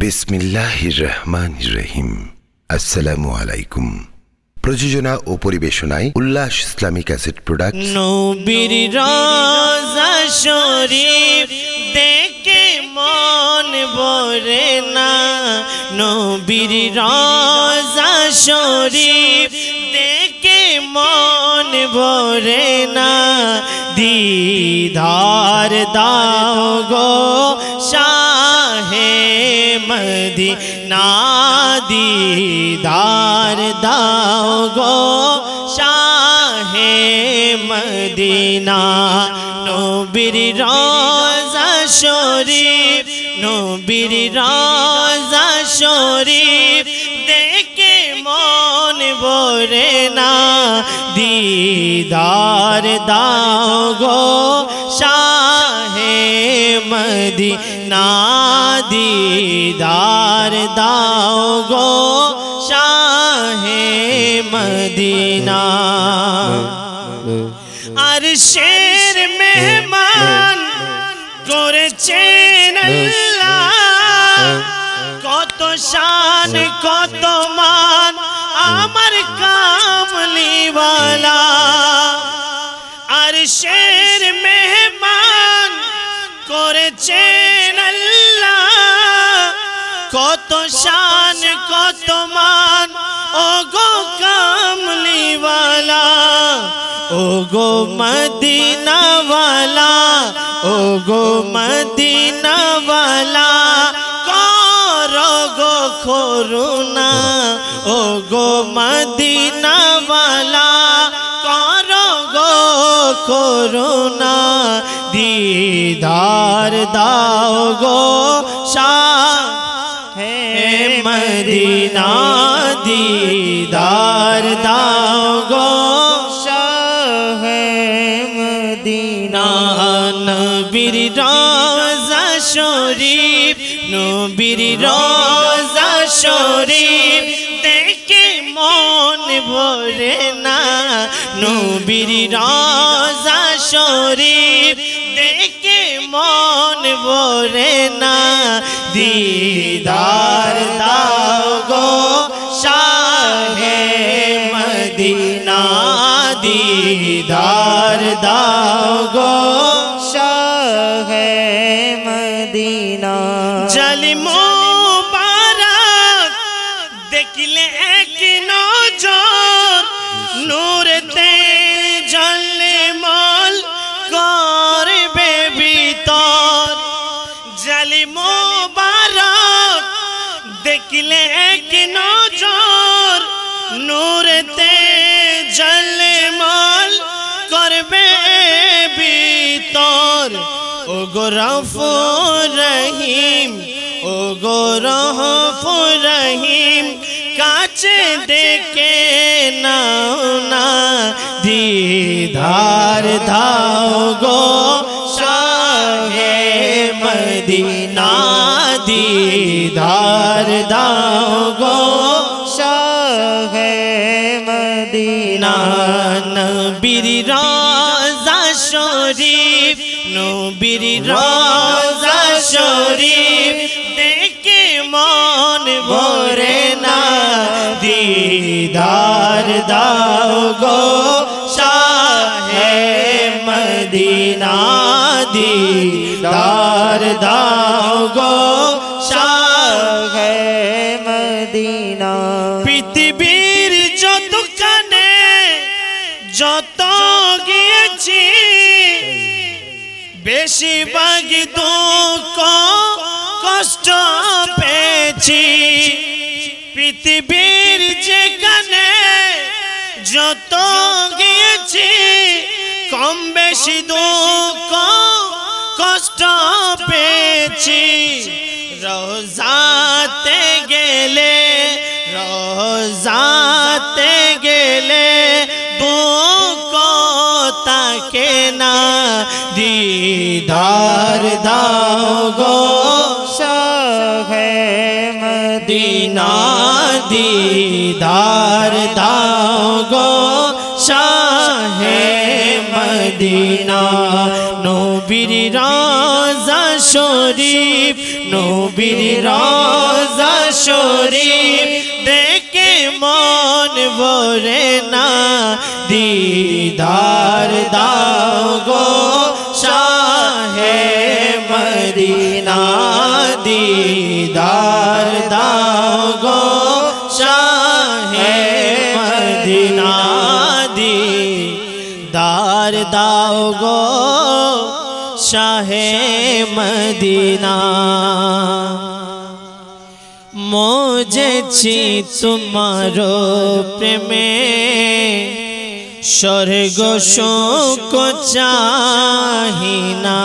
বিসমিল্লাহির রহমানির রহিম। আসসালামু আলাইকুম। প্রযোজনা ও পরিবেশনায় উল্লাস ইসলামিক ক্যাসেট প্রোডাক্ট। নবীর রওজা শরীফ দেখে মন ভরে না, নবীর রওজা শরীফ দেখে মন ভরে না। দীদার দাও গো শাহে মদিনা, দীদার দাও গো শাহে মদিনা। নবীর রওজা শরীফ, নবীর রওজা শরীফ দেখে মন ভরে না। দীদার দাও গো শাহে মদিনা, দীদার দাও গো শাহে মদিনা। আরশের মেহমান করেছেন আল্লাহ, কত শান কত মান আমার কামলিওয়ালা। আরশের মেহমান করেছেন আল্লাহ, কত শান কত মান ও গো কামলিওয়ালা। ও গো মদিনাওয়ালা, ও গো মদিনাওয়ালা, করো গো করুণা। ও গো মদিনাওয়ালা, করো গো করুণা। দীদার দাও গো শাহে মদিনা, দীদার দাও গো শাহে মদিনা। নবীর রওজা শরীফ, নবীর রওজা শরীফ দেখে মন ভরে না, নবীর রওজা শরীফ দেখে মন ভরে না। দীদার দাও গো শাহে মদিনা, দীদার দাও গো শাহে মদিনা। জালিম মুবারক দেখলে এক নজর, নূরেতে জ্বলে মল করবে ভিতর। জালিম মুবারক দেখলে এক নজর, নূরেতে জ্বলে মল করবে ভিতর। ও গো রউফুর রহিম, ও গো রউফুর রহিম, কাছে ডেকে নাও না। দীদার দাও গো শাহে মদিনা, দীদার দাও গো শাহে মদিনা। নবীর রওজা শরীফ, নবীর রওজা শরীফ দেখে মন ভরে না। দীদার দাও গো শাহে মদিনা, দীদার দাও গো শাহে মদিনা। পৃথিবীর যত কানে যত গিয়েছি, বেশিরভাগ দুঃখ কষ্ট পেয়েছি। পৃথিবীর যেখানে যত গিয়েছি, কম বেশি দুঃখ কষ্ট পেয়েছি। রওজাতে গেলে, রওজাতে গেলে দুঃখ থাকে না। দীদার দাও গো শাহে মদিনা, দীদার দাও গো শাহে মদিনা। নবীর রওজা শরীফ, নবীর রওজা শরীফ দেখে মন ভরে না দিদার দাও গো শাহে মদিনা দিদার দাও গো শাহে মদিনা দিদার দাও গো শাহে মদিনা মজেছি তোমারো প্রেমে স্বর্গ সুখ চাহি না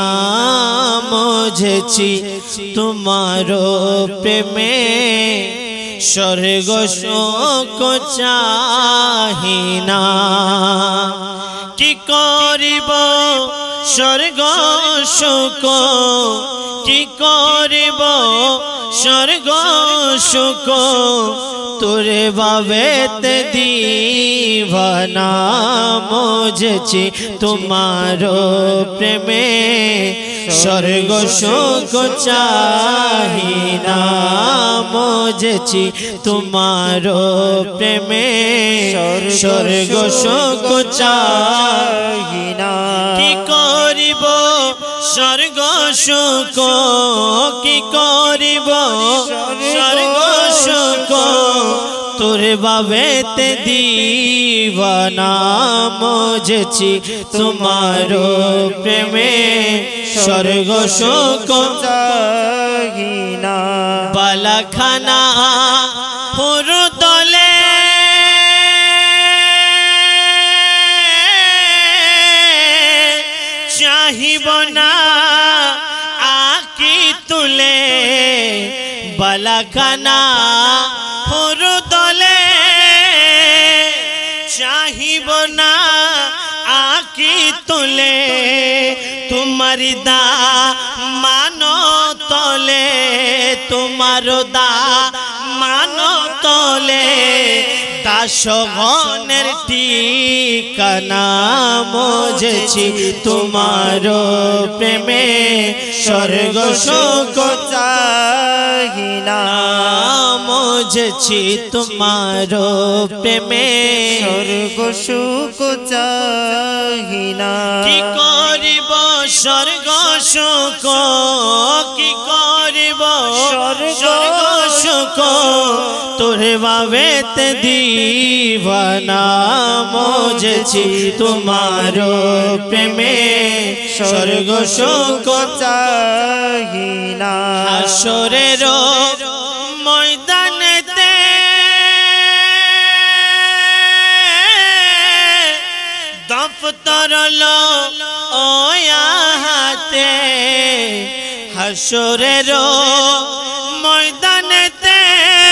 মজেছি তোমারো প্রেমে স্বর্গ সুখ চাহি না কি করিব স্বর্গ সুখ কি করিব স্বর্গ সুখ তোরে বাবেতে দিবানা মজেছি তোমারো প্রেমে স্বর্গ সুখ চাহি না মজেছি তোমারো প্রেমে স্বর্গ সুখ চাহি না কি করিব স্বর্গ সুখ কি করিব স্বর্গ সুখ তোরে বাবেতে দিবানা মজেছি তোমারো প্রেমে স্বর্গ সুখ চাহি না বালাখানা হুর দলে চাহিব না আকি তুলে বালাখানা হুর দলে চাহিব না আকি তুলে তোমার দা মানো তলে তোমার দা মানো তলে দাসগণের ঠিকানা মজেছি তোমারো প্রেমে স্বর্গ সুখ চাহি না মজেছি তোমারো প্রেমে স্বর্গ সুখ চাহি না কি করিব স্বর্গ সুখ কি করিব স্বর্গ সুখ তোরে বাবেতে দিবানা মজেছি তোমারো প্রেমে স্বর্গ সুখ চাহি না হাসরের ময়দানেতে দফতর লো ওয়া হাতে হাসরের ময়দানেতে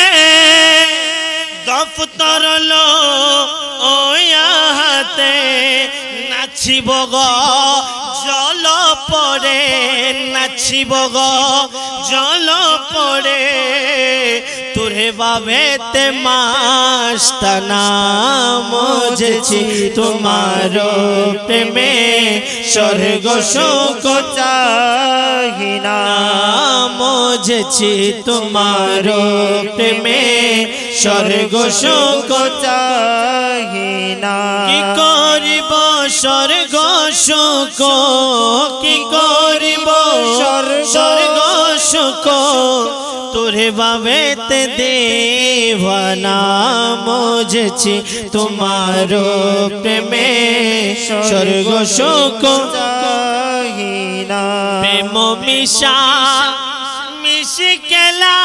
দফতর লো ওয়া হাতে নাচিব গো জল পড়ে নাচিব গো জল পড়ে তোরে বাবেতে মাস্তানা মজেছি তোমারো প্রেমে স্বর্গ সুখ চাহি না মজেছি তোমারো প্রেমে স্বর্গ সুখ চাহি না কি করিব স্বর্গ সুখ কি করিব স্বর্গ সুখ তোরে বাবেতে দেবানা মজেছি তোমারো প্রেমে স্বর্গ সুখ চাহি না প্রেম মিশা মিশি কেলা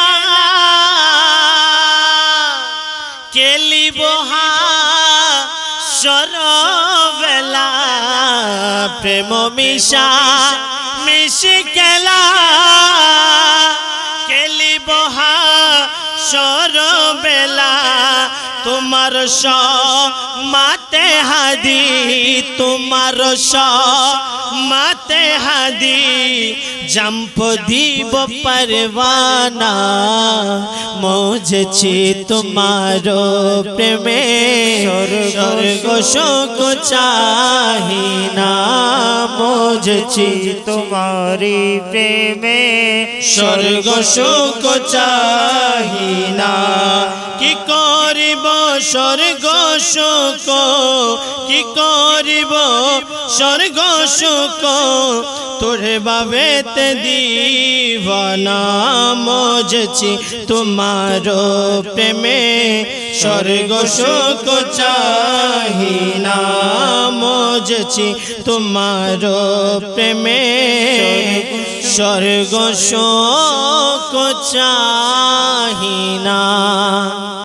কেলিব সরবেলা প্রেম মিশা মিশি কেলা কেলিব সরবেলা তোমার মাতে হাদি তোমার মাতে হাদি জম্প দিব পরवाना মজেছি তোমারো প্রেমে স্বর্গ সুখ চাহি না মজেছি তোমারি প্রেমে স্বর্গ সুখ চাহি চাহিনা কি করিব স্বর্গ সুখ কি করিব স্বর্গ সুখ তোরে বাবেতে দিবানা মজছি তোমার প্রেমে স্বর্গ সুখ চাহিনা মজছি তোমার প্রেমে স্বর্গ সুখ চাহিনা।